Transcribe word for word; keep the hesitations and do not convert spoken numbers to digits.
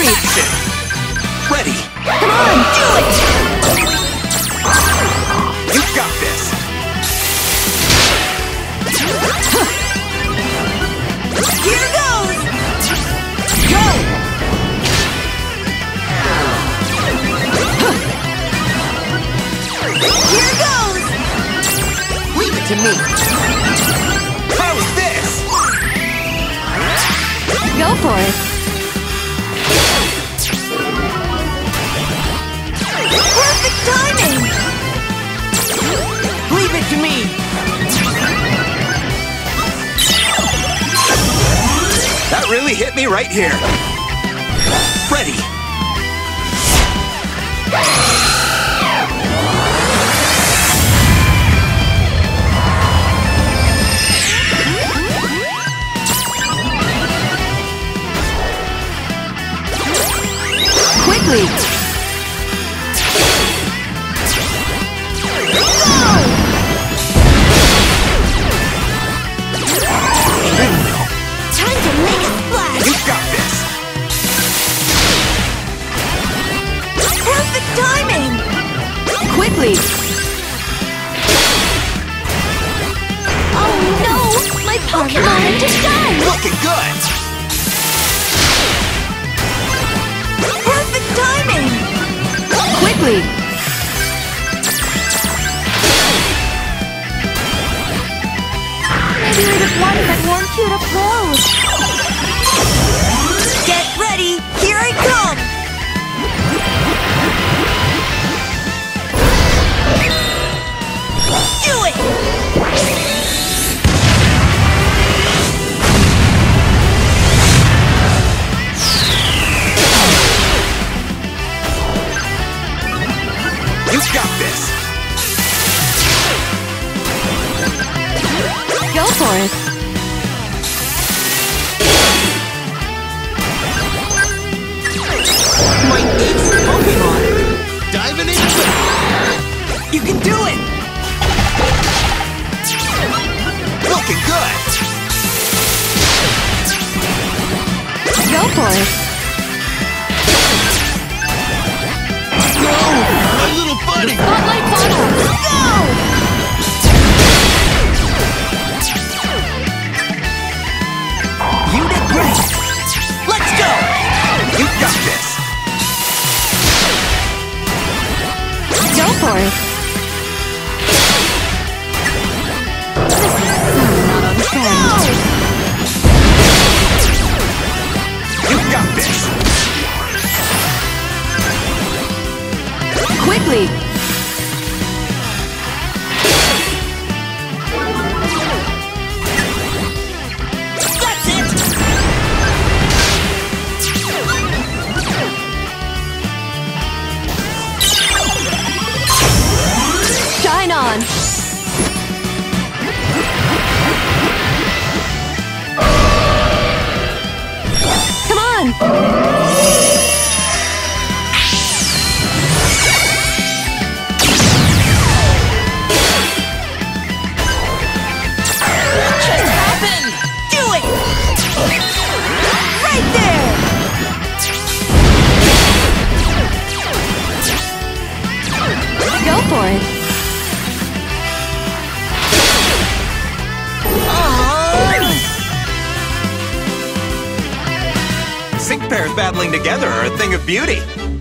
Action! Ready! Come on, do it! You got this! Here goes! Go! Here goes! Leave it to me! How's this? Go for it! Perfect timing! Leave it to me! That really hit me right here. Ready. Quickly! Time to make a splash! You got this! Perfect timing! Quickly! Oh no! My Pokémon are just dying! Looking good! Perfect timing! Quickly! Maybe we'd have won if I'd worn cute clothes. Get ready! Here I come! Do it! You got this! Go for it! My ace Pokémon! Diving into it! You can do it! Looking good! Go for it! No! My little buddy! Spotlight's on us! Go! You did great! Let's go! You got this! Go for it! This is so not on trend. You got this! Quickly! That's it! Shine on! Come on! What just happened? Do it! Right there! Go for it! Sync pairs battling together are a thing of beauty.